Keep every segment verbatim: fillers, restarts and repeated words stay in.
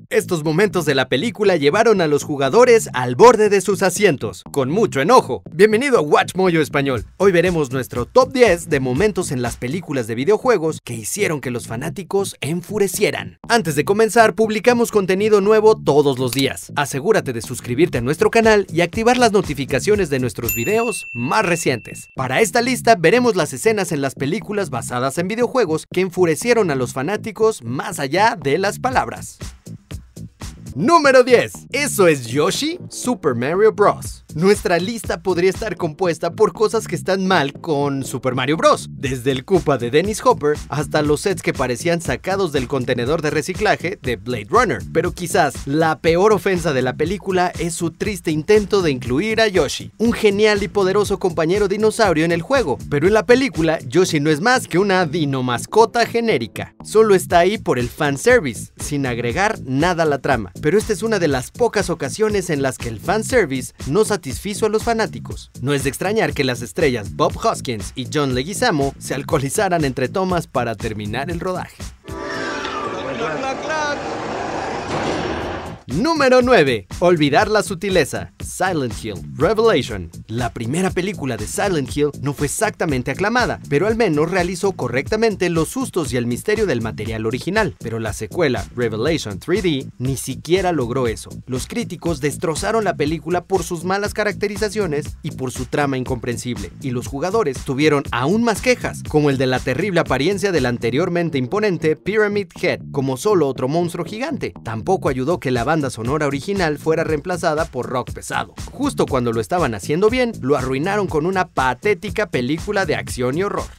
Estos momentos de la película llevaron a los jugadores al borde de sus asientos, con mucho enojo. Bienvenido a WatchMojo Español. Hoy veremos nuestro top diez de momentos en las películas de videojuegos que hicieron que los fanáticos enfurecieran. Antes de comenzar, publicamos contenido nuevo todos los días. Asegúrate de suscribirte a nuestro canal y activar las notificaciones de nuestros videos más recientes. Para esta lista veremos las escenas en las películas basadas en videojuegos que enfurecieron a los fanáticos más allá de las palabras. Número diez. ¿Eso es Yoshi? Super Mario Bros. Nuestra lista podría estar compuesta por cosas que están mal con Super Mario Bros. Desde el Koopa de Dennis Hopper hasta los sets que parecían sacados del contenedor de reciclaje de Blade Runner. Pero quizás la peor ofensa de la película es su triste intento de incluir a Yoshi, un genial y poderoso compañero dinosaurio en el juego. Pero en la película, Yoshi no es más que una dinomascota genérica. Solo está ahí por el fanservice, sin agregar nada a la trama. Pero esta es una de las pocas ocasiones en las que el fanservice no satisfizo a los fanáticos. No es de extrañar que las estrellas Bob Hoskins y John Leguizamo se alcoholizaran entre tomas para terminar el rodaje. Número nueve. Olvidar la sutileza. Silent Hill Revelation. La primera película de Silent Hill no fue exactamente aclamada, pero al menos realizó correctamente los sustos y el misterio del material original. Pero la secuela, Revelation tres D, ni siquiera logró eso. Los críticos destrozaron la película por sus malas caracterizaciones y por su trama incomprensible, y los jugadores tuvieron aún más quejas, como el de la terrible apariencia del anteriormente imponente Pyramid Head, como solo otro monstruo gigante. Tampoco ayudó que la banda sonora original fuera reemplazada por rock pesado. Justo cuando lo estaban haciendo bien, lo arruinaron con una patética película de acción y horror.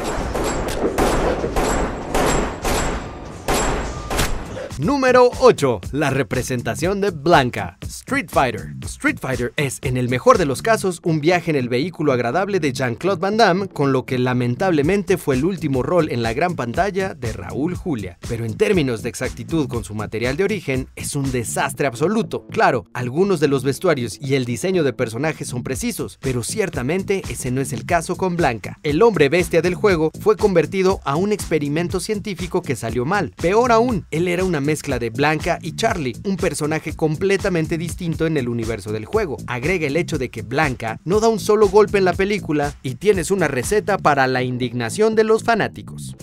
Número ocho. La representación de Blanka. Street Fighter. Street Fighter es, en el mejor de los casos, un viaje en el vehículo agradable de Jean-Claude Van Damme, con lo que lamentablemente fue el último rol en la gran pantalla de Raúl Julia. Pero en términos de exactitud con su material de origen, es un desastre absoluto. Claro, algunos de los vestuarios y el diseño de personajes son precisos, pero ciertamente ese no es el caso con Blanka. El hombre bestia del juego fue convertido a un experimento científico que salió mal. Peor aún, él era una mezcla de Blanka y Charlie, un personaje completamente distinto en el universo del juego. Agrega el hecho de que Blanka no da un solo golpe en la película y tienes una receta para la indignación de los fanáticos.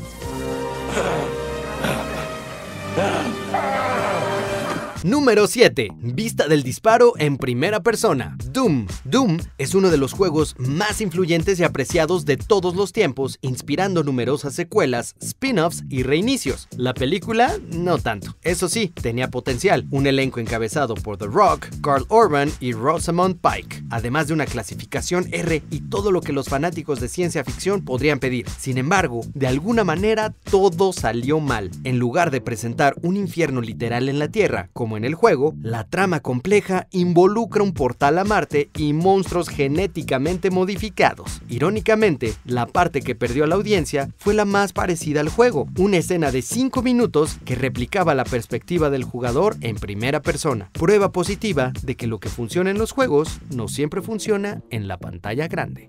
Número siete. Vista del disparo en primera persona. Doom. Doom es uno de los juegos más influyentes y apreciados de todos los tiempos, inspirando numerosas secuelas, spin-offs y reinicios. La película, no tanto. Eso sí, tenía potencial. Un elenco encabezado por The Rock, Karl Urban y Rosamund Pike, además de una clasificación R y todo lo que los fanáticos de ciencia ficción podrían pedir. Sin embargo, de alguna manera todo salió mal. En lugar de presentar un infierno literal en la Tierra, como en el juego, la trama compleja involucra un portal a Marte y monstruos genéticamente modificados. Irónicamente, la parte que perdió a la audiencia fue la más parecida al juego, una escena de cinco minutos que replicaba la perspectiva del jugador en primera persona. Prueba positiva de que lo que funciona en los juegos no siempre funciona en la pantalla grande.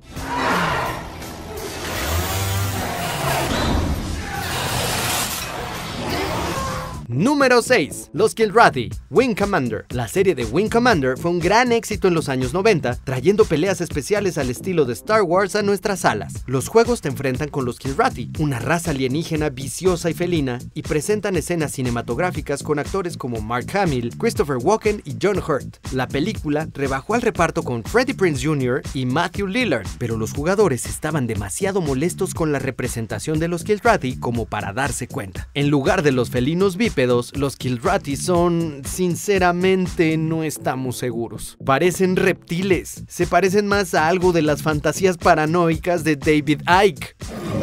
Número seis. Los Kilrathi. Wing Commander. La serie de Wing Commander fue un gran éxito en los años noventa, trayendo peleas especiales al estilo de Star Wars a nuestras salas. Los juegos te enfrentan con los Kilrathi, una raza alienígena viciosa y felina, y presentan escenas cinematográficas con actores como Mark Hamill, Christopher Walken y John Hurt. La película rebajó al reparto con Freddie Prinze junior y Matthew Lillard, pero los jugadores estaban demasiado molestos con la representación de los Kilrathi como para darse cuenta. En lugar de los felinos bípedos, los Kilrathi son, sinceramente, no estamos seguros. Parecen reptiles, se parecen más a algo de las fantasías paranoicas de David Icke.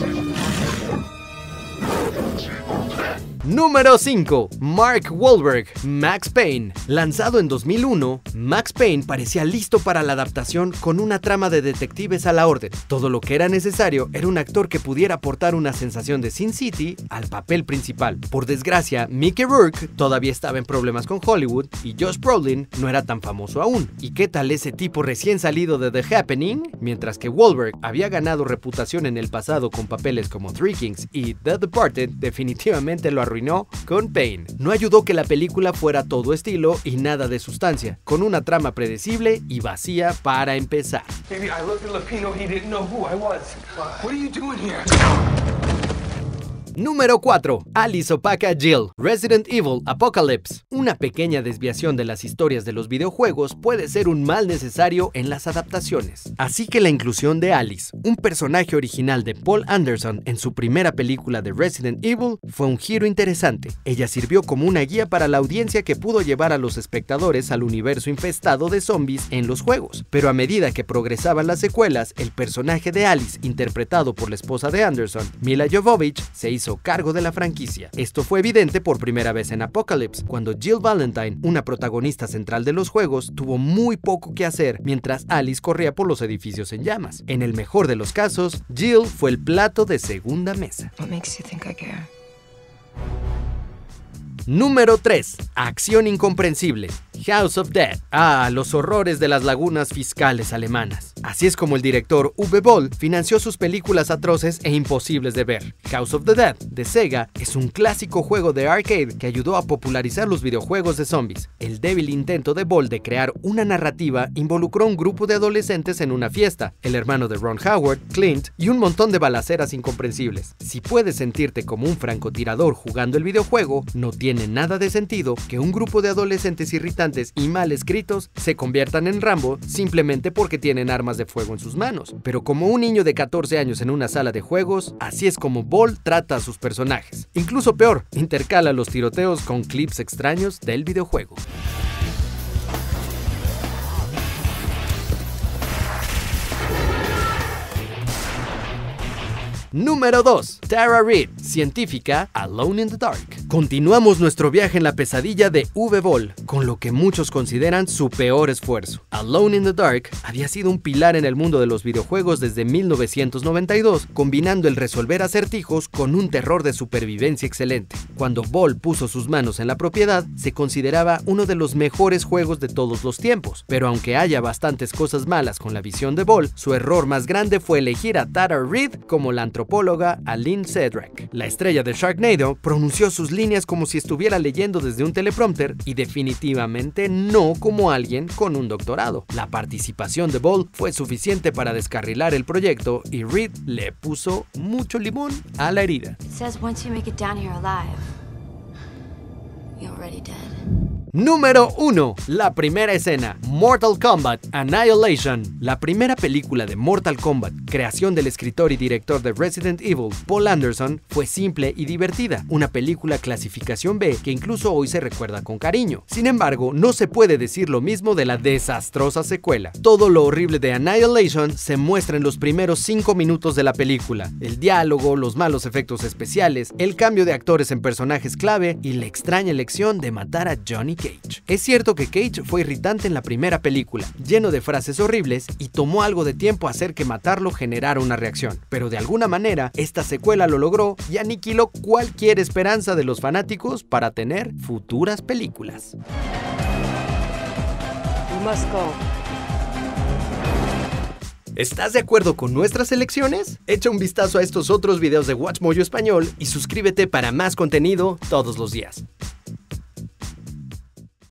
Número cinco. Mark Wahlberg, Max Payne. Lanzado en dos mil uno, Max Payne parecía listo para la adaptación con una trama de detectives a la orden. Todo lo que era necesario era un actor que pudiera aportar una sensación de Sin City al papel principal. Por desgracia, Mickey Rourke todavía estaba en problemas con Hollywood y Josh Brolin no era tan famoso aún. ¿Y qué tal ese tipo recién salido de The Happening? Mientras que Wahlberg había ganado reputación en el pasado con papeles como Three Kings y The Departed, definitivamente lo arruinó arruinó con Pain. No ayudó que la película fuera todo estilo y nada de sustancia, con una trama predecible y vacía para empezar. Número cuatro. Alice opaca a Jill. Resident Evil Apocalypse. Una pequeña desviación de las historias de los videojuegos puede ser un mal necesario en las adaptaciones. Así que la inclusión de Alice, un personaje original de Paul Anderson en su primera película de Resident Evil, fue un giro interesante. Ella sirvió como una guía para la audiencia que pudo llevar a los espectadores al universo infestado de zombies en los juegos. Pero a medida que progresaban las secuelas, el personaje de Alice, interpretado por la esposa de Anderson, Mila Jovovich, se hizo cargo de la franquicia. Esto fue evidente por primera vez en Apocalypse, cuando Jill Valentine, una protagonista central de los juegos, tuvo muy poco que hacer mientras Alice corría por los edificios en llamas. En el mejor de los casos, Jill fue el plato de segunda mesa. What makes you think I care? Número tres. Acción incomprensible. House of Dead. Ah, los horrores de las lagunas fiscales alemanas. Así es como el director Uwe Boll financió sus películas atroces e imposibles de ver. House of the Dead, de Sega, es un clásico juego de arcade que ayudó a popularizar los videojuegos de zombies. El débil intento de Boll de crear una narrativa involucró a un grupo de adolescentes en una fiesta, el hermano de Ron Howard, Clint, y un montón de balaceras incomprensibles. Si puedes sentirte como un francotirador jugando el videojuego, no tiene nada de sentido que un grupo de adolescentes irritantes y mal escritos se conviertan en Rambo simplemente porque tienen armas de fuego en sus manos. Pero como un niño de catorce años en una sala de juegos, así es como Boll trata a sus personajes. Incluso peor, intercala los tiroteos con clips extraños del videojuego. Número dos. Tara Reid, científica, Alone in the Dark. Continuamos nuestro viaje en la pesadilla de Uwe Boll, con lo que muchos consideran su peor esfuerzo. Alone in the Dark había sido un pilar en el mundo de los videojuegos desde mil novecientos noventa y dos, combinando el resolver acertijos con un terror de supervivencia excelente. Cuando Boll puso sus manos en la propiedad, se consideraba uno de los mejores juegos de todos los tiempos. Pero aunque haya bastantes cosas malas con la visión de Boll, su error más grande fue elegir a Tara Reid como la antropóloga Aline Cedric. La estrella de Sharknado pronunció sus líneas como si estuviera leyendo desde un teleprompter y definitivamente no como alguien con un doctorado. La participación de Boll fue suficiente para descarrilar el proyecto y Reid le puso mucho limón a la herida. It says once you make it down here alive, you're already dead. Número uno. La primera escena. Mortal Kombat Annihilation. La primera película de Mortal Kombat, creación del escritor y director de Resident Evil, Paul Anderson, fue simple y divertida. Una película clasificación B que incluso hoy se recuerda con cariño. Sin embargo, no se puede decir lo mismo de la desastrosa secuela. Todo lo horrible de Annihilation se muestra en los primeros cinco minutos de la película. El diálogo, los malos efectos especiales, el cambio de actores en personajes clave y la extraña elección de matar a Johnny Cage. Es cierto que Cage fue irritante en la primera película, lleno de frases horribles, y tomó algo de tiempo hacer que matarlo generara una reacción, pero de alguna manera esta secuela lo logró y aniquiló cualquier esperanza de los fanáticos para tener futuras películas. You must go. ¿Estás de acuerdo con nuestras elecciones? Echa un vistazo a estos otros videos de WatchMojo Español y suscríbete para más contenido todos los días.